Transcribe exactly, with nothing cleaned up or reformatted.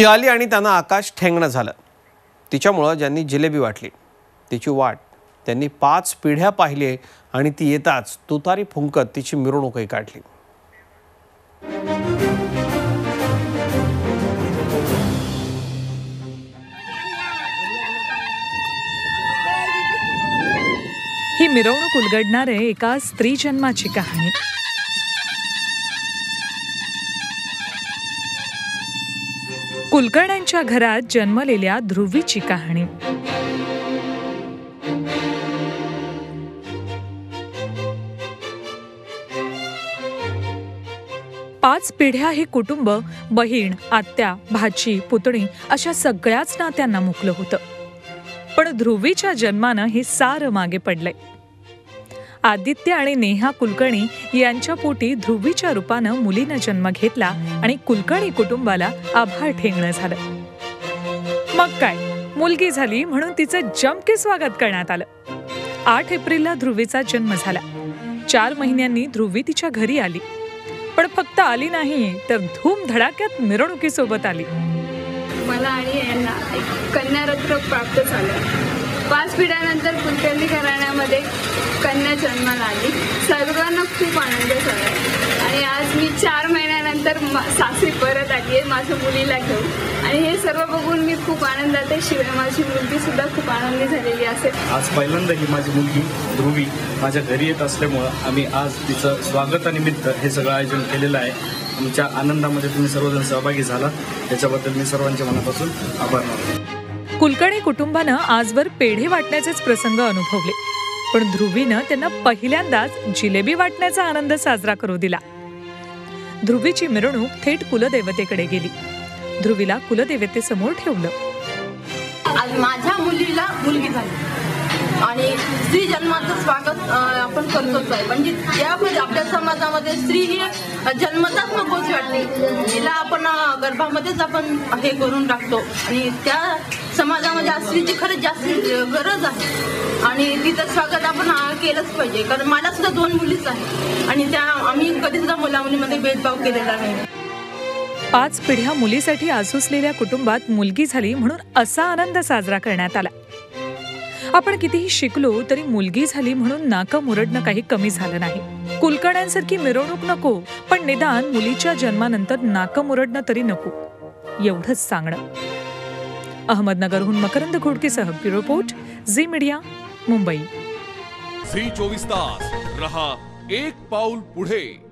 ती आली आणि त्यांना आकाश ठेंगणं झालं। तिच्यामुळे ज्यांनी जिलेबी वाटली तिची वाट त्यांनी पाच पिढ्या पाहिली आणि ती येताच तुतारी फुंकत तिची मिरवणूकही काढली। ही मिरवणूक उलगडणारे एका स्त्री जन्माची कहाणी। कुलकर्ण्यांच्या घरात जन्मलेल्या ध्रुवीची कहाणी। पाच पिढ्या हे कुटुंब बहीण, आत्या, भाची, पुतणी अशा सगळ्याच नात्यांना मुकलं होतं। पण ध्रुवीच्या जन्मानं हे सारं मागे पडलंय। आदित्य आणि नेहा कुलकर्णी यांच्या पोटी ध्रुवीच्या रूपानं मुलीनं जन्म घेतला आणि कुलकर्णी कुटुंबाला आभाळ ठेंगणं झालं। मग काय, मुलगी झाली म्हणून तिचं जमके स्वागत करण्यात आलं। आठ एप्रिलला ध्रुवीचा जन्म झाला। चार महिन्यांनी ध्रुवी तिच्या घरी आली, पण फक्त आली नाही तर धूम धडाक्यात मिरवणुकीसोबत आली। मला आणि यांना कन्यारत्न प्राप्त झालं। पाच पिढ्यानंतर कुलकर्णी घराण्यामध्ये कन्या जन्माला आली। सर्वांना खूप आनंद झाला आणि आज मी चार महिन्यानंतर सासरी परत आली आहे माझ्या मुलीला घेऊन आणि हे सर्व बघून मी खूप आनंदात आहे। शिवाय माझी मुलगी सुद्धा खूप आनंदी झालेली असेल। आज पहिल्यांदा ही माझी मुलगी ध्रुवी माझ्या घरी येत असल्यामुळं आम्ही आज तिचं स्वागतानिमित्त हे सगळं आयोजन केलेलं आहे। तुमच्या आनंदामध्ये तुम्ही सर्वजण सहभागी झाला त्याच्याबद्दल मी सर्वांच्या मनापासून आभार मानतो। कुलकर्णी कुटुंबानं आजवर पेढे वाटण्याचेच प्रसंग अनुभवले, पण ध्रुवीनं त्यांना पहिल्यांदाच जिलेबी वाटण्याचा आनंद साजरा करू दिला। ध्रुवीची मिरवणूक थेट कुलदेवतेकडे गेली। ध्रुवीला कुलदेवतेसमोर ठेवलं। आज माझ्या मुलीला मुलगी झाली आणि स्त्री जन्माचं स्वागत आपण करतोच आहे। म्हणजे त्यामध्ये आपल्या समाजामध्ये स्त्री ही जन्मताच नकोच वाटते, तिला आपण गर्भामध्येच आपण हे करून टाकतो आणि त्या समाजामध्ये आज स्त्रीची खरंच जास्त गरज आहे आणि तिचं स्वागत आपण केलंच पाहिजे। कारण मला सुद्धा दोन मुलीच आहेत आणि त्या आम्ही कधी सुद्धा मुला मुलीमध्ये भेदभाव केलेला नाही। पाच पिढ्या मुलीसाठी आसुसलेल्या कुटुंबात मुलगी झाली म्हणून असा आनंद साजरा करण्यात आला। आपण कितीही शिकलो तरी मुलगी झाली म्हणून नाकं मुरडणं काही कमी झालं नाही। कुलकर्ण्यांसारखी मिरवणूक नको, पण निदान मुलीच्या जन्मानंतर नाकं मुरडणं तरी नको, एवढंच सांगणं। अहमदनगरहून मकरंद घोडकेसह bureau report, Zee media, Mumbai. Zee चोवीस तास रहा एक पाऊल पुढे।